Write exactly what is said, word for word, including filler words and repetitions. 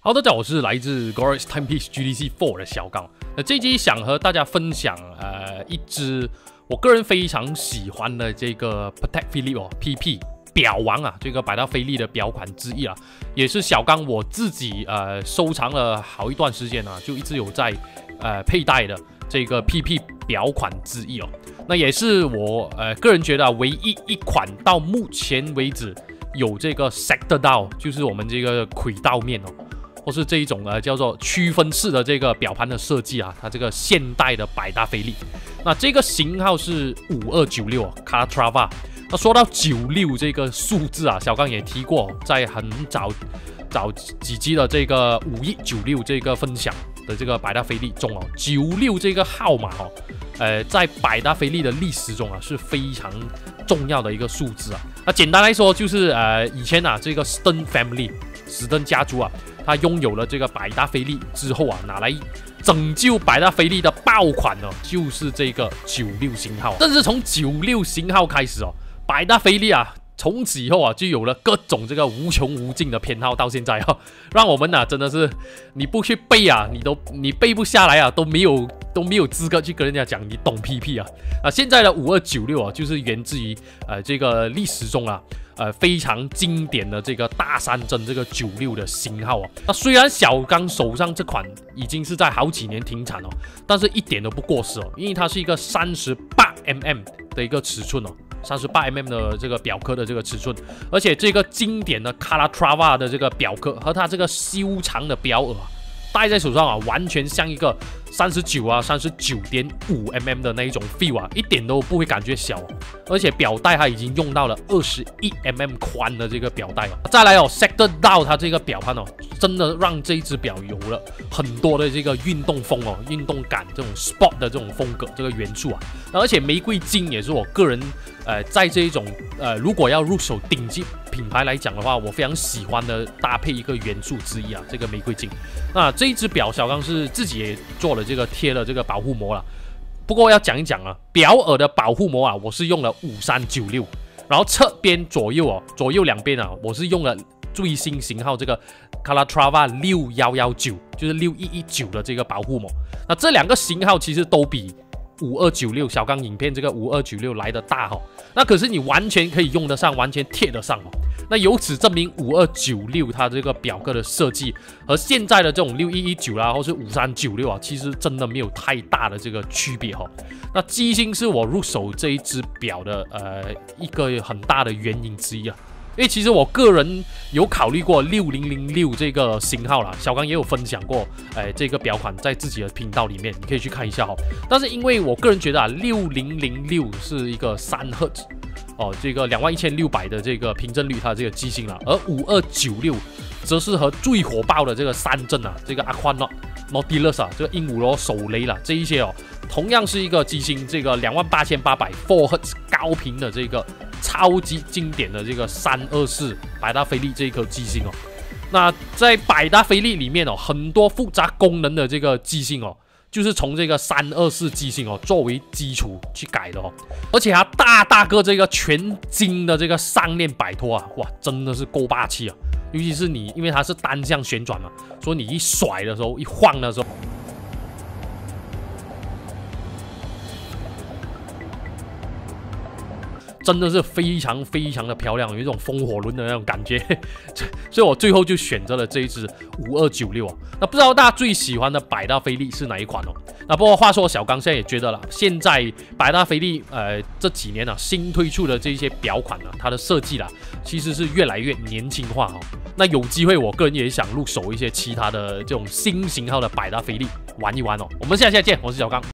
好，大家好，我是来自 Glorious Timepiece G T C 四的小刚。那这集想和大家分享呃一支我个人非常喜欢的这个 Patek Philippe 哦 P P 表王啊，这个百达翡丽的表款之一啊，也是小刚我自己呃收藏了好一段时间啊，就一直有在呃佩戴的这个 P P 表款之一哦。那也是我呃个人觉得、啊、唯一一款到目前为止有这个 sector dial， 就是我们这个轨道面哦。或是这一种呃叫做区分式的这个表盘的设计啊，它这个现代的百达翡丽，那这个型号是五二九六 Calatrava。那说到九六这个数字啊，小刚也提过，在很早早几集的这个五一九六这个分享的这个百达翡丽中哦，九六这个号码哦，呃，在百达翡丽的历史中啊是非常重要的一个数字啊。那简单来说就是呃以前啊这个 Stern Family 史登家族啊。他拥有了这个百达翡丽之后啊，拿来拯救百达翡丽的爆款呢，就是这个九六型号。正是从九六型号开始哦，百达翡丽啊，从此以后啊，就有了各种这个无穷无尽的偏好，到现在啊，让我们啊真的是你不去背啊，你都你背不下来啊，都没有都没有资格去跟人家讲你懂 P P 啊。啊，现在的五二九六啊，就是源自于呃这个历史中啊。呃，非常经典的这个大山针这个九六的型号啊，那虽然小刚手上这款已经是在好几年停产哦，但是一点都不过时哦，因为它是一个三十八 M M 的一个尺寸哦，三十八 M M 的这个表壳的这个尺寸，而且这个经典的 Calatrava 的这个表壳和它这个修长的表耳、啊。戴在手上啊，完全像一个三十九啊、三十九点五 M M 的那一种 feel 啊，一点都不会感觉小、哦。而且表带它已经用到了二十一 M M 宽的这个表带了。再来哦 ，sector dial 它这个表盘哦，真的让这一只表有了很多的这个运动风哦、运动感这种 sport 的这种风格这个元素啊。而且玫瑰金也是我个人呃在这一种呃如果要入手顶级品牌来讲的话，我非常喜欢的搭配一个元素之一啊，这个玫瑰金。那这一只表小刚是自己也做了这个贴了这个保护膜了。不过要讲一讲啊，表耳的保护膜啊，我是用了五三九六，然后侧边左右哦，左右两边啊，我是用了最新型号这个 Calatrava 六一一九，就是六一一九的这个保护膜。那这两个型号其实都比五二九六小刚影片这个五二九六来的大哈、哦，那可是你完全可以用得上，完全贴得上哦。那由此证明五二九六它这个表壳的设计和现在的这种六一一九啦，或是五三九六啊，其实真的没有太大的这个区别哈、哦。那机芯是我入手这一只表的呃一个很大的原因之一啊。因为其实我个人有考虑过六零零六这个型号啦，小刚也有分享过，哎，这个表款在自己的频道里面，你可以去看一下哈。但是因为我个人觉得啊，六零零六是一个三赫兹哦，这个两万一千六百的这个平振率，它这个机芯啦，而五二九六则是和最火爆的这个三振啊，这个 Aquanaut Nautilus 啊，这个鹦鹉螺手雷啦，这一些哦，同样是一个机芯，这个两万八千八百 四赫兹高频的这个。超级经典的这个三二四百达翡丽这一颗机芯哦，那在百达翡丽里面哦，很多复杂功能的这个机芯哦，就是从这个三二四机芯哦作为基础去改的哦，而且它大大个这个全金的这个上链摆脱啊，哇，真的是够霸气啊！尤其是你，因为它是单向旋转嘛，所以你一甩的时候，一晃的时候。真的是非常非常的漂亮，有一种风火轮的那种感觉，所以我最后就选择了这一支五二九六啊。那不知道大家最喜欢的百达翡丽是哪一款哦？那不过话说，小刚现在也觉得了，现在百达翡丽呃这几年啊新推出的这些表款啊，它的设计啦其实是越来越年轻化哦。那有机会，我个人也想入手一些其他的这种新型号的百达翡丽玩一玩哦。我们下期再见，我是小刚。